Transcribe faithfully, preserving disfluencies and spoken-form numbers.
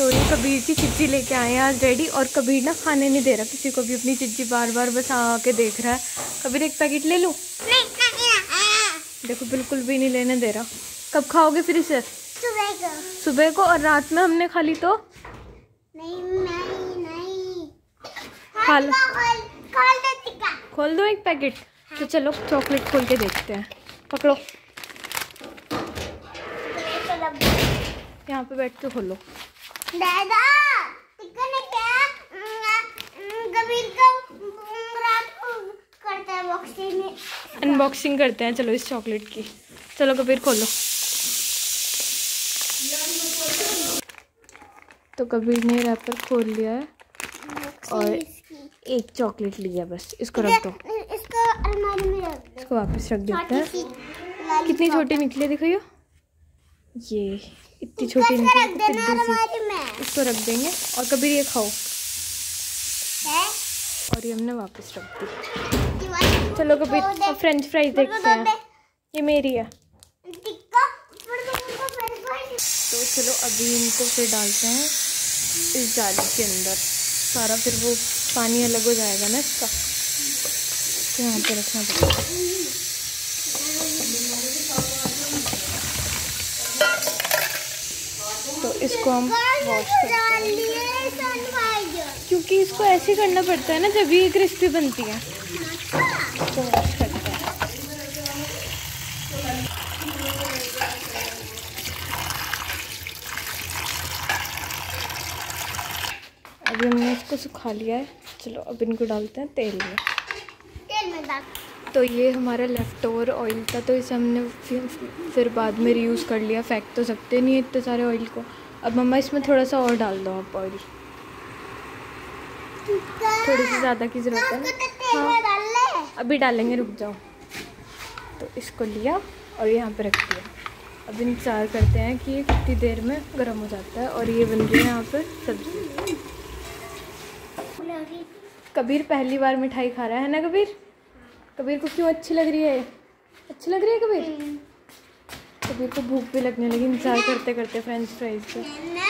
तो ये कबीर की चिज्जी लेके आए हैं आज डैडी, और कबीर ना खाने नहीं दे रहा किसी को भी अपनी चिज्जी, बार बार बस आके देख रहा है। कबीर एक पैकेट ले लूँ? देखो बिल्कुल भी नहीं लेने दे रहा। कब खाओगे फिर इसे? सुबह को। सुबह को, और रात में हमने खा ली तो? नहीं नहीं नहीं। खा लो। खोल दे टिक्का। खोल दो एक पैकेट। हाँ। तो चलो चॉकलेट खोल के देखते हैं। पकड़ो, यहाँ पे बैठ के खोलो। दादा टिक्का ने क्या कबीर का रात को करता है बॉक्सिंग में। अनबॉक्सिंग करते हैं चलो इस चॉकलेट की। चलो कबीर खोलो। तो कबीर ने रैपर खोल लिया है और एक चॉकलेट लिया, बस इसको रख दो। इसको अलमारी में रख दो। इसको वापस रख देते हैं। कितनी छोटी निकली देखो, ये इतनी छोटी निकली। इसको रख देंगे और कबीर ये खाओ। है? और ये हमने वापस रख दी। चलो कबीर अब फ्रेंच फ्राइज देखते हैं। ये मेरी है। तो चलो अभी इनको फिर डालते हैं इस जाली के अंदर। सारा फिर वो पानी अलग हो जाएगा ना इसका, तो यहाँ पे रखना पड़ेगा। तो इसको हम वॉश करते हैं, क्योंकि इसको ऐसे करना पड़ता है ना जब ये क्रिस्पी बनती है। तो वॉश करते हैं। अभी हमने इसको सुखा लिया है। चलो अब इनको डालते हैं तेल में। तेल में डाल। तो ये हमारा लेफ़्ट ओवर ऑयल था, तो इसे हमने फिर, फिर बाद में रीयूज़ कर लिया। फेंक तो सकते नहीं है इतने सारे ऑयल को। अब मम्मा इसमें थोड़ा सा और डाल दो आप ऑयल, थोड़ी सी ज़्यादा की ज़रूरत है ना। हाँ अभी डालेंगे, रुक जाओ। तो इसको लिया और यहाँ पे रख दिया। अब इंतज़ार करते हैं कि ये कितनी देर में गर्म हो जाता है। और ये बन रही है यहाँ पर सब्ज़ी। कबीर पहली बार मिठाई खा रहा है ना कबीर? कबीर को क्यों अच्छी लग रही है? अच्छी लग रही है कबीर? कबीर को भूख भी लगने लगी इंतज़ार करते करते फ्रेंच फ्राइज के।